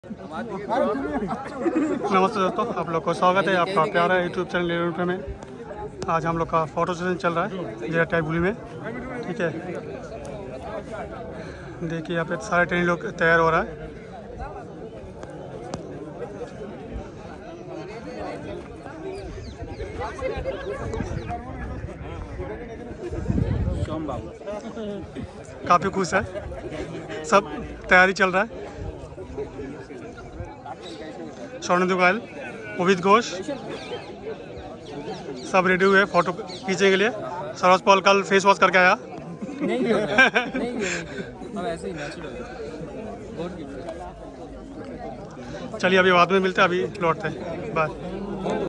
नमस्ते दोस्तों, आप लोग को स्वागत है आपका प्यारा यूट्यूब चैनल यूट्यूब में। आज हम लोग का फ़ोटो सेशन चल रहा है जीरा टाइबुली में। ठीक है, देखिए यहाँ पे सारे ट्रेन लोग तैयार हो रहा है। काफ़ी खुश है, सब तैयारी चल रहा है। स्वर्णिम गोयल, मोहित घोष सब रेडी हुए फोटो खींचने के लिए। सरोज पॉल कल फेस वॉश करके आया। नहीं अब ऐसे ही नेचुरल। चलिए अभी बाद में मिलते हैं, अभी लौटते हैं, बाय।